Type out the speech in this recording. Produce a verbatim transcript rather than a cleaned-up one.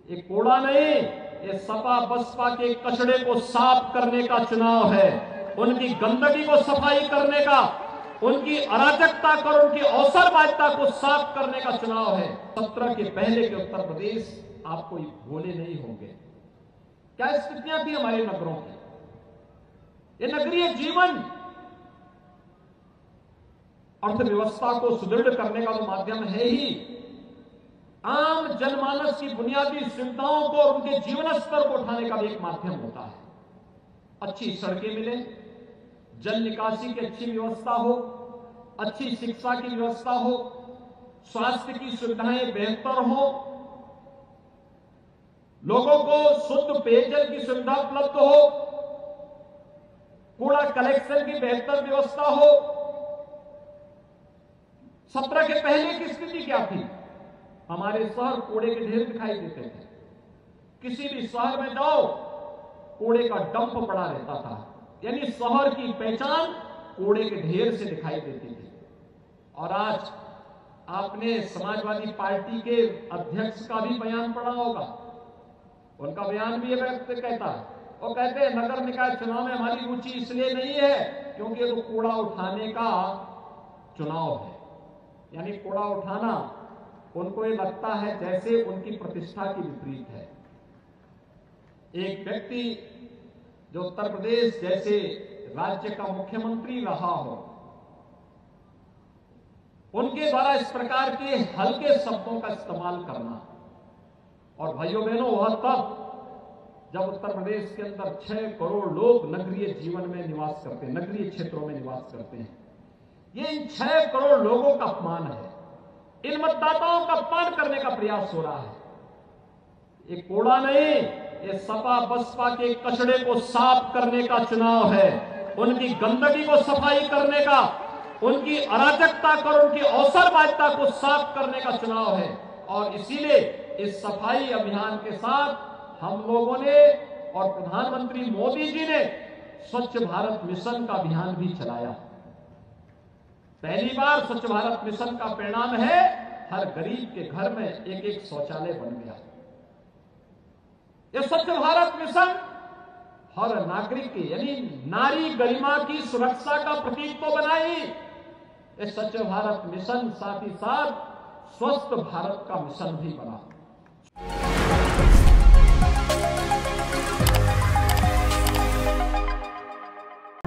ये कूड़ा नहीं, ये सपा बसपा के कचड़े को साफ करने का चुनाव है, उनकी गंदगी को सफाई करने का, उनकी अराजकता कर उनकी अवसरवादिता को साफ करने का चुनाव है। सत्रह के पहले के उत्तर प्रदेश आपको भूले नहीं होंगे। क्या स्थितियां थी हमारे नगरों की? ये नगरीय जीवन अर्थव्यवस्था को सुदृढ़ करने का तो माध्यम है ही, आम जनमानस की बुनियादी सुविधाओं को और उनके जीवन स्तर को उठाने का भी एक माध्यम होता है। अच्छी सड़कें मिले, जल निकासी की अच्छी व्यवस्था हो, अच्छी शिक्षा की व्यवस्था हो, स्वास्थ्य की सुविधाएं बेहतर हो, लोगों को शुद्ध पेयजल की सुविधा उपलब्ध हो, कूड़ा कलेक्शन की बेहतर व्यवस्था हो। सत्रह के पहले की स्थिति क्या थी? हमारे शहर कूड़े के ढेर दिखाई देते थे। किसी भी शहर में जाओ, कूड़े का डंप पड़ा रहता था, यानी शहर की पहचान कूड़े के ढेर से दिखाई देती थी। और आज आपने समाजवादी पार्टी के अध्यक्ष का भी बयान पढ़ा होगा। उनका बयान भी ये व्यक्त कहता है, वो कहते हैं नगर निकाय चुनाव में हमारी रुचि इसलिए नहीं है क्योंकि ये तो कूड़ा उठाने का चुनाव है। यानी कूड़ा उठाना उनको ये लगता है जैसे उनकी प्रतिष्ठा की विपरीत है। एक व्यक्ति जो उत्तर प्रदेश जैसे राज्य का मुख्यमंत्री रहा हो, उनके द्वारा इस प्रकार के हल्के शब्दों का इस्तेमाल करना, और भाइयों बहनों वह तब जब उत्तर प्रदेश के अंदर छह करोड़ लोग नगरीय जीवन में निवास करते हैं, नगरीय क्षेत्रों में निवास करते हैं। ये इन छह करोड़ लोगों का अपमान है, इन मतदाताओं का अपमान करने का प्रयास हो रहा है। ये कूड़ा नहीं, ये सपा बसपा के कचड़े को साफ करने का चुनाव है, उनकी गंदगी को सफाई करने का, उनकी अराजकता कर उनकी अवसरवादिता को साफ करने का चुनाव है। और इसीलिए इस सफाई अभियान के साथ हम लोगों ने और प्रधानमंत्री मोदी जी ने स्वच्छ भारत मिशन का अभियान भी चलाया। पहली बार स्वच्छ भारत मिशन का परिणाम है हर गरीब के घर में एक एक शौचालय बन गया। यह स्वच्छ भारत मिशन हर नागरिक की यानी नारी गरिमा की सुरक्षा का प्रतीक तो बना ही, यह स्वच्छ भारत मिशन साथ ही साथ स्वस्थ भारत का मिशन भी बना।